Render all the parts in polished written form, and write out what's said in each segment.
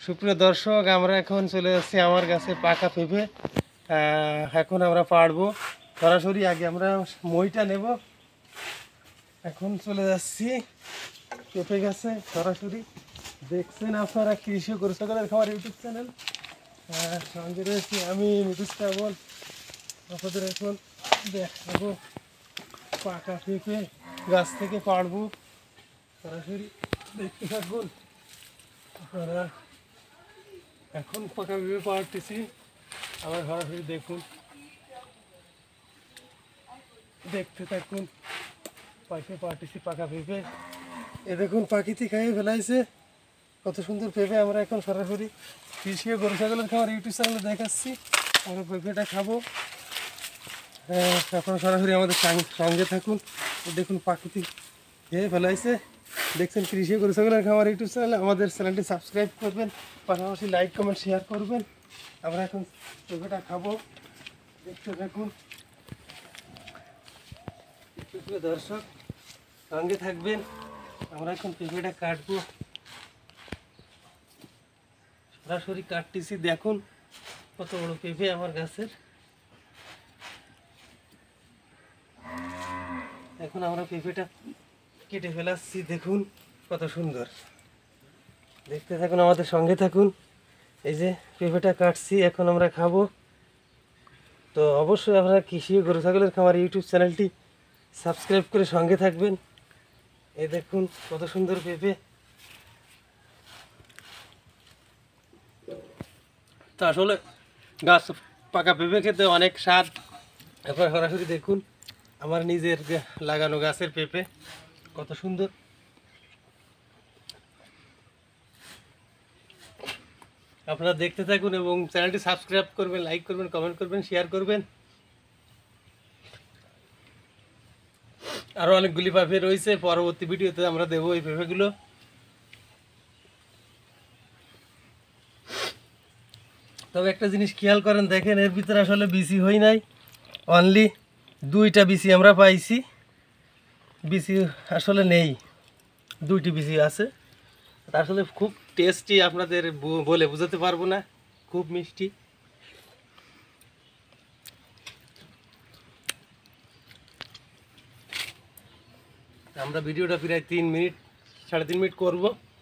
সুপ্রিয় দর্শক, আমরা এখন চলে যাচ্ছি আমার কাছে পাকা পেঁপে। এখন আমরা পাড়বো সরাসরি। আগে আমরা মইটা নেব। এখন চলে যাচ্ছি পেঁপে গাছে সরাসরি। দেখছেন আপনারা কৃষি গরু ছাগলের খামার ইউটিউব চ্যানেল, সঙ্গে রয়েছি আমি নীতিশ শ্রাবণ। আপনাদের এখন দেখাবো পাকা পেঁপে গাছ থেকে পাড়বো সরাসরি, দেখতে থাকুন আপনারা। এখন পাকা পেঁপে পাড়তেছি, আবার সরাসরি দেখুন, দেখতে থাকুন। পাখি পাড়তেছি পাকা পেঁপে। এ দেখুন পাখিতে খাইয়ে ফেলাইছে কত সুন্দর পেঁপে। আমরা এখন সরাসরি কৃষি গরু ছাগলের খাবার ইউটিউব চ্যানেলে দেখাচ্ছি। আমরা পেঁপেটা খাবো। এখন সরাসরি আমাদের সঙ্গে থাকুন। দেখুন পাখিতে খেয়ে ফেলাইছে। দেখছেন কৃষি গরু ছাগলের খাবার ইউটিউব চ্যানেলে। আমাদের চ্যানেলটি সাবস্ক্রাইব করবেন, পাশাপাশি লাইক কমেন্ট শেয়ার করবেন। আমরা এখন পেঁপেটা খাবো, দেখতে থাকুন। দর্শক সঙ্গে থাকবেন। আমরা এখন পেঁপেটা কাটবো, সরাসরি কাটতেছি। দেখুন কত বড় পেঁপে আমার গাছের। এখন আমরা পেঁপেটা কেটে ফেলাচ্ছি, দেখুন কত সুন্দর। দেখতে থাকুন, আমাদের সঙ্গে থাকুন। এই যে পেঁপেটা কাটছি, এখন আমরা খাবো। তো অবশ্যই আপনারা কৃষি গরু ছাগলের খামার ইউটিউব চ্যানেলটি সাবস্ক্রাইব করে সঙ্গে থাকবেন। এই দেখুন কত সুন্দর পেঁপে। তো আসলে গাছ পাকা পেঁপে খেতে অনেক স্বাদ। আপনারা সরাসরি দেখুন আমার নিজের লাগানো গাছের পেঁপে কত সুন্দর। আপনারা দেখতে থাকুন এবং চ্যানেলটি সাবস্ক্রাইব করবেন, লাইক করবেন, কমেন্ট করবেন, শেয়ার করবেন। আরও অনেকগুলি পেঁপে রয়েছে, পরবর্তী ভিডিওতে আমরা দেবো এই পেঁপেগুলো। তবে একটা জিনিস খেয়াল করেন, দেখেন এর ভিতরে আসলে বিসি হয় নাই, অনলি 2টা বিসি আমরা পাইছি। বিসি আসলে নেই, 2টি বিসি আছে। আসলে খুব টেস্টি, আপনাদের বলে বোঝাতে পারবো না, খুব মিষ্টি। আমরা ভিডিওটা প্রায় 3 মিনিট 3.5 মিনিট করব।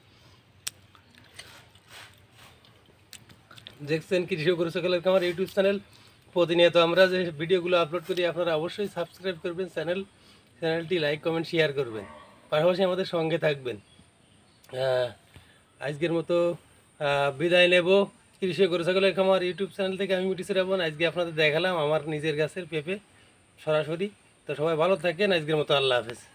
দেখছেন কৃষি গরু ছাগলের খামার ইউটিউব চ্যানেল। প্রতিনিয়ত আমরা যে ভিডিওগুলো আপলোড করি, আপনারা অবশ্যই সাবস্ক্রাইব করবেন, চ্যানেলটি লাইক কমেন্ট শেয়ার করবেন, পাশাপাশি আমাদের সঙ্গে থাকবেন। আজকের মতো বিদায় নেব কৃষি গরু ছাগলের খামার ইউটিউব চ্যানেল থেকে। আমি নীতিশ শ্রাবণ। আজকে আপনাদের দেখালাম আমার নিজের গাছের পেঁপে সরাসরি। তো সবাই ভালো থাকেন। আজকের মতো আল্লাহ হাফেজ।